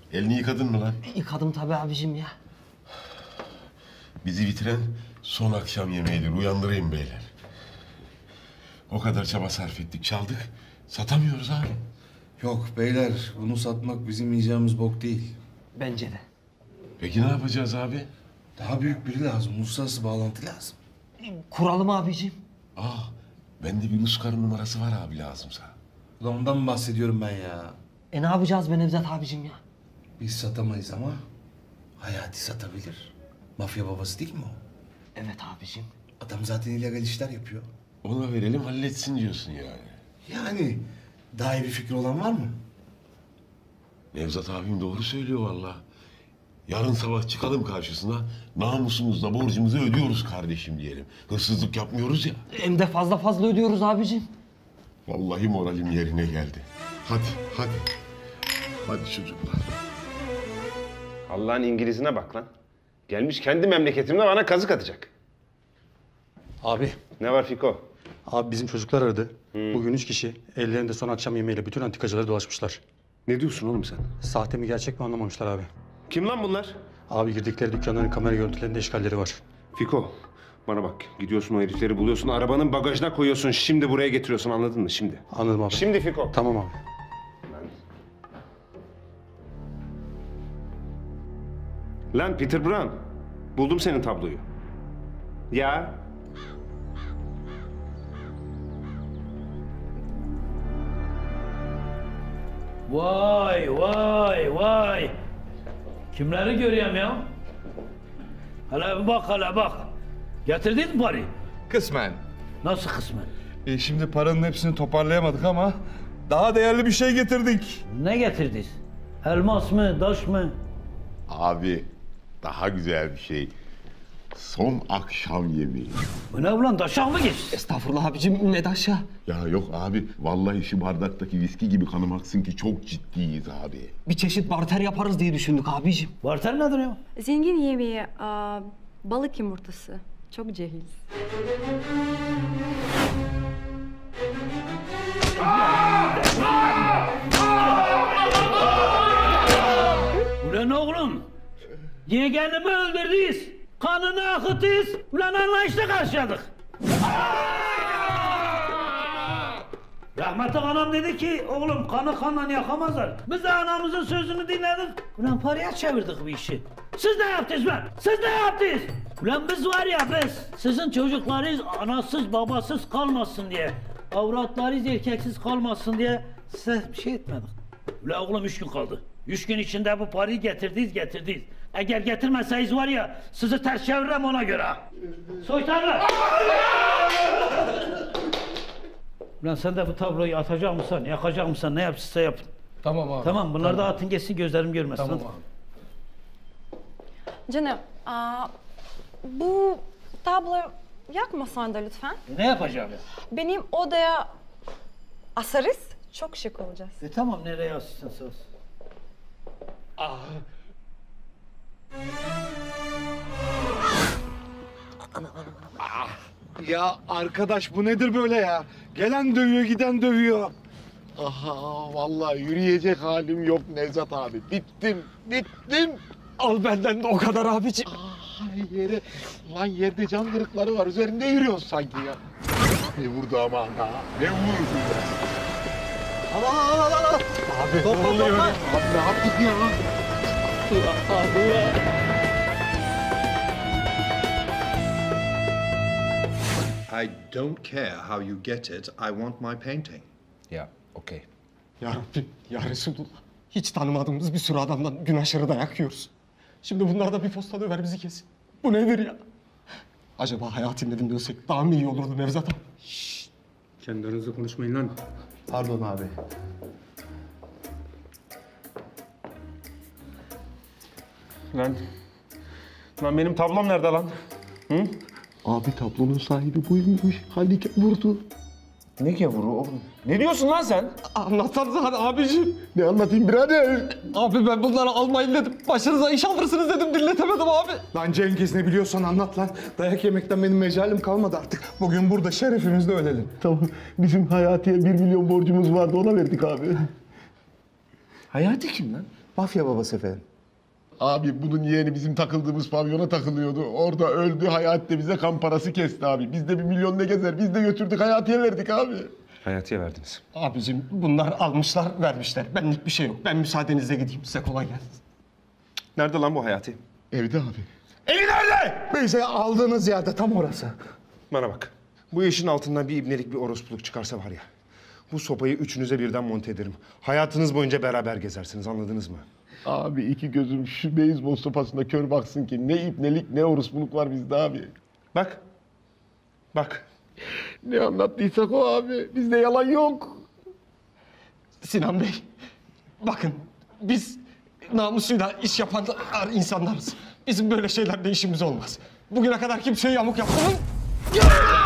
Elini yıkadın mı lan? Yıkadım tabii abicim ya. Bizi bitiren son akşam yemeğidir. Uyandırayım beyler. O kadar çaba sarf ettik, çaldık. Satamıyoruz abi. Yok beyler, bunu satmak bizim yiyeceğimiz bok değil. Bence de. Peki ne yapacağız abi? Daha büyük biri lazım, uluslararası bağlantı lazım. Kuralım abicim. Bende bir Rus karı numarası var abi lazımsa. Ulan ondan mı bahsediyorum ben ya? Ne yapacağız be Nevzat abicim ya? Biz satamayız ama Hayati satabilir. Mafya babası değil mi o? Evet abicim. Adam zaten illegal işler yapıyor. Ona verelim halletsin diyorsun yani. Yani daha iyi bir fikir olan var mı? Nevzat abim doğru söylüyor vallahi. Yarın sabah çıkalım karşısına, namusumuzla borcumuzu ödüyoruz kardeşim diyelim. Hırsızlık yapmıyoruz ya. Hem de fazla ödüyoruz abicim. Vallahi moralim yerine geldi. Hadi. Hadi çocuklar. Allah'ın İngiliz'ine bak lan. Gelmiş kendi memleketimde bana kazık atacak. Abi. Ne var Fiko? Abi bizim çocuklar aradı. Bugün 3 kişi ellerinde son akşam yemeğiyle bütün antikacıları dolaşmışlar. Ne diyorsun oğlum sen? Sahte mi gerçek mi anlamamışlar abi. Kim lan bunlar? Abi girdikleri dükkanların kamera görüntülerinde işgalleri var. Fiko, bana bak. Gidiyorsun o herifleri buluyorsun, arabanın bagajına koyuyorsun. Şimdi buraya getiriyorsun, anladın mı? Şimdi. Anladım abi. Şimdi Fiko. Tamam abi. Lan Peter Brown, buldum senin tabloyu. Ya. Vay. Kimleri görüyorum ya? Hele bak. Getirdin mi parayı? Kısmen. Nasıl kısmen? Şimdi paranın hepsini toparlayamadık ama daha değerli bir şey getirdik. Ne getirdiniz? Elmas mı, taş mı? Abi daha güzel bir şey. Son akşam yemeği. Bu ne ulan, taşak mı geçti? Estağfurullah abicim, ne taşı? Ya yok abi, vallahi şu bardaktaki viski gibi kanım aksın ki çok ciddiyiz abi. Bir çeşit barter yaparız diye düşündük abicim. Barter nedir ya? Zengin yemeği, balık yumurtası. Çok cehil. Ulan oğlum, yeğenimi öldürdünüz. Kanını akıttınız. Ulan anlayışla karşıladık. Rahmetli anam dedi ki, oğlum kanı kanla yakamazlar. Biz de anamızın sözünü dinledik. Ulan paraya çevirdik bu işi. Siz ne yaptınız lan? Siz ne yaptınız? Ulan biz var ya biz, sizin çocuklarınız anasız babasız kalmasın diye, avratlarınız erkeksiz kalmasın diye size bir şey etmedik. Ulan oğlum 3 gün kaldı. 3 gün içinde bu parayı getirdiniz. Eğer getirmeseniz var ya, sizi ters çeviririm ona göre. Soytarlar! Ulan sen de bu tabloyu atacak mısın, yakacak mısın, ne yapsınsa yapın. Tamam abi. Tamam, bunları da atın geçsin, gözlerim görmesin. Tamam hadi. abi. Canım, bu tabloyu yakmasan da lütfen. Ne yapacağım ya? Benim odaya asarız, çok şık olacağız. Tamam, nereye asılsın söz. Ya arkadaş bu nedir böyle ya? Gelen dövüyor, giden dövüyor. Aha vallahi yürüyecek halim yok Nevzat abi. Bittim. Al benden de o kadar abicim. Yerde cam kırıkları var. Üzerinde yürüyorsun sanki ya. Ne vurdu ama ha? Ne vurdu ya? Al. Abi ne oluyor ya? Abi ne yaptık ya? I don't care how you get it. I want my painting. Ya okey. Ya Rabbi, ya Resulullah. Hiç tanımadığımız bir sürü adamdan gün aşırı dayak yiyoruz. Şimdi bunlar da bir posta döver bizi kesin. Bu nedir ya? Acaba Hayati'nin dedim dönsek daha mı iyi olurdu Nevzat abi? Kendi aranızda konuşmayın lan. Pardon abi. Lan benim tablom nerede lan? Abi tablonun sahibi buymuş. Handikap vurdu. Ne gavuru oğlum? Ne diyorsun lan sen? Anlatsanıza hadi abicim. Ne anlatayım birader? Abi ben bunları almayın dedim. Başınıza iş alırsınız dedim, dinletemedim abi. Lan Cengiz ne biliyorsan anlat lan. Dayak yemekten benim mecalim kalmadı artık. Bugün burada şerefimizle ölelim. Tamam. Bizim Hayati'ye 1 milyon borcumuz vardı. Ona verdik abi. Hayati kim lan? Mafya babası efendim. Abi bunun yeğeni bizim takıldığımız pavyona takılıyordu. Orada öldü. Hayati de bize kan parası kesti abi. Biz de 1 milyon ne gezer? Biz de götürdük Hayati'ye verdik abi. Hayati'ye verdiniz. Abicim bunlar almışlar vermişler. Benlik bir şey yok. Ben müsaadenizle gideyim. Size kolay gelsin. Nerede lan bu Hayati? Evde abi. Evi nerede? Beyze aldığınız yerde tam orası. Bana bak. Bu işin altından bir ibnelik, bir orospuluk çıkarsa var ya. Bu sopayı üçünüze birden monte ederim. Hayatınız boyunca beraber gezersiniz, anladınız mı? Abi iki gözüm şu beyzbol sopasında kör baksın ki ne ipnelik ne orospuluk var bizde abi. Bak. Bak. Ne anlattıysak o abi. Bizde yalan yok. Sinan Bey, bakın biz namusuyla iş yapan insanlarız. Bizim böyle şeylerle işimiz olmaz. Bugüne kadar kimseye yamuk yaptığım...